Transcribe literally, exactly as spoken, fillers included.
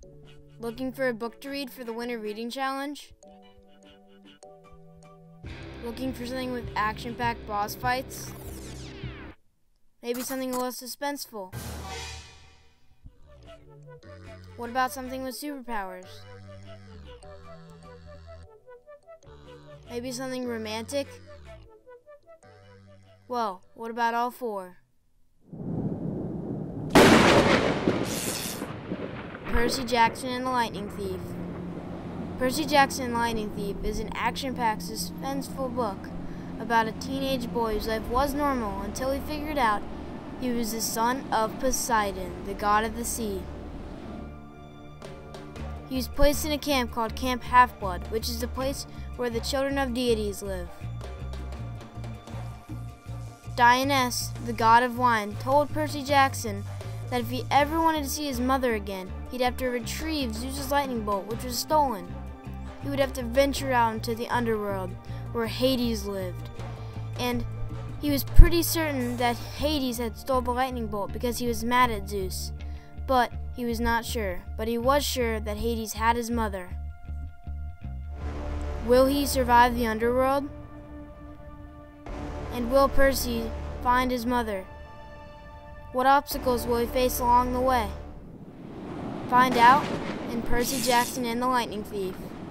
Looking for a book to read for the winter reading challenge? Looking for something with action-packed boss fights? Maybe something a little suspenseful? What about something with superpowers? Maybe something romantic? Well, what about all four? Percy Jackson and the Lightning Thief. Percy Jackson and the Lightning Thief is an action-packed, suspenseful book about a teenage boy whose life was normal until he figured out he was the son of Poseidon, the god of the sea. He was placed in a camp called Camp Half-Blood, which is the place where the children of deities live. Dionysus, the god of wine, told Percy Jackson that if he ever wanted to see his mother again, he'd have to retrieve Zeus's lightning bolt, which was stolen. He would have to venture out into the underworld, where Hades lived. And he was pretty certain that Hades had stole the lightning bolt because he was mad at Zeus. But he was not sure. But he was sure that Hades had his mother. Will he survive the underworld? And will Percy find his mother? What obstacles will he face along the way? Find out in Percy Jackson and the Lightning Thief.